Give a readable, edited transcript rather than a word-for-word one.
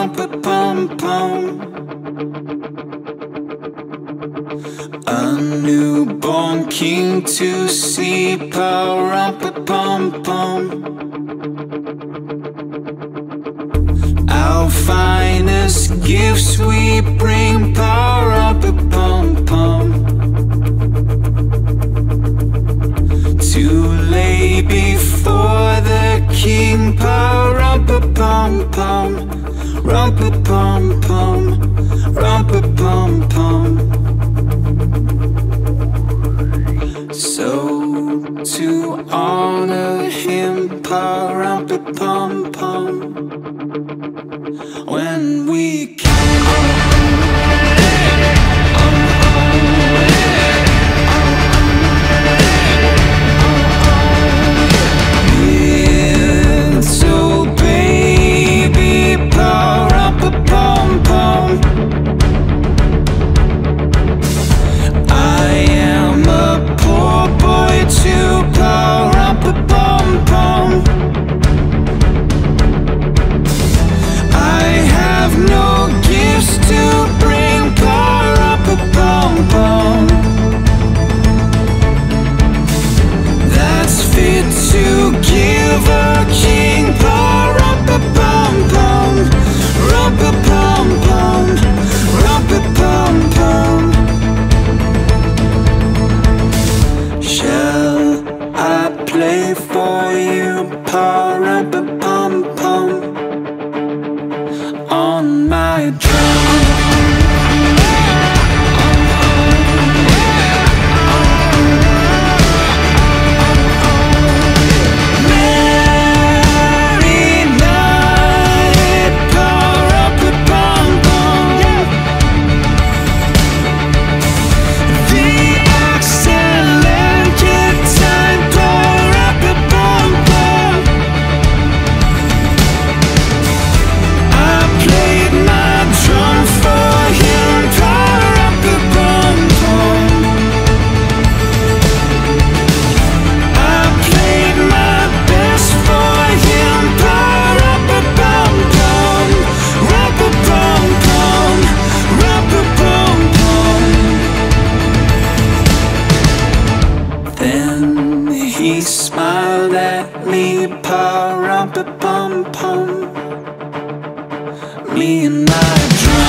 pa-rum-pa-pum-pum. A newborn king to see, pa-rum-pa-pum-pum. Our finest gifts we bring, pa-rum-pa-pum-pum, to lay before the king, pa-rum-pa-pum-pum, rum-pa-pum-pum, rum-pa-pum-pum. So to honor him, pa-rum-pa-pum-pum, when we for you, pa-rum-pa-pum-pum, on my drum. He smiled at me, pa-rum-pa-pum-pum, me and my drum.